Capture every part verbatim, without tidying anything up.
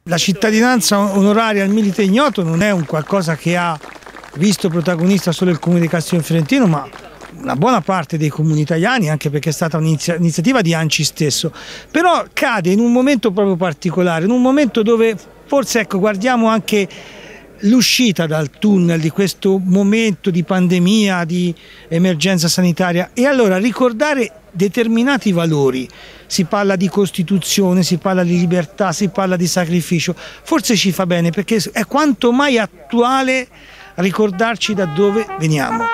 La cittadinanza onoraria al Milite Ignoto non è un qualcosa che ha visto protagonista solo il comune di Castelfiorentina, ma una buona parte dei comuni italiani, anche perché è stata un'iniziativa di ANCI stesso, però cade in un momento proprio particolare, in un momento dove forse, ecco, guardiamo anche l'uscita dal tunnel di questo momento di pandemia, di emergenza sanitaria, e allora ricordare determinati valori. Si parla di Costituzione, si parla di libertà, si parla di sacrificio, forse ci fa bene perché è quanto mai attuale ricordarci da dove veniamo.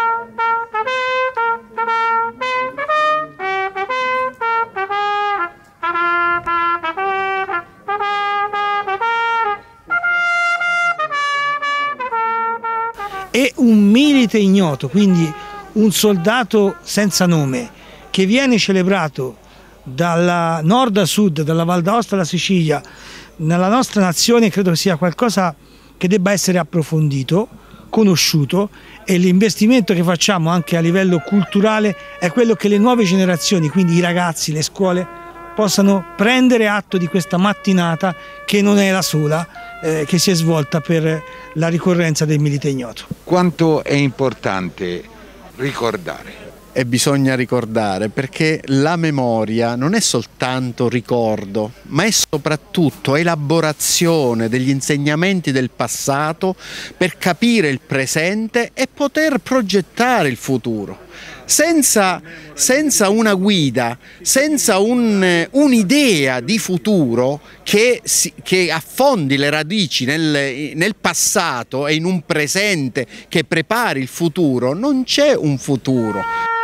E un milite ignoto, quindi un soldato senza nome, che viene celebrato dalla nord a sud, dalla Val d'Aosta alla Sicilia, nella nostra nazione, credo sia qualcosa che debba essere approfondito, conosciuto, e l'investimento che facciamo anche a livello culturale è quello che le nuove generazioni, quindi i ragazzi, le scuole, possano prendere atto di questa mattinata che non è la sola eh, che si è svolta per la ricorrenza del Milite Ignoto. Quanto è importante ricordare? E bisogna ricordare, perché la memoria non è soltanto ricordo, ma è soprattutto elaborazione degli insegnamenti del passato per capire il presente e poter progettare il futuro. Senza, senza una guida, senza un, un'idea di futuro che, si, che affondi le radici nel, nel passato e in un presente che prepari il futuro, non c'è un futuro.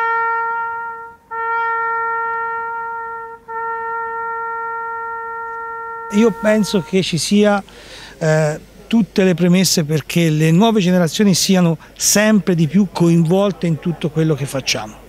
Io penso che ci sia eh, tutte le premesse perché le nuove generazioni siano sempre di più coinvolte in tutto quello che facciamo.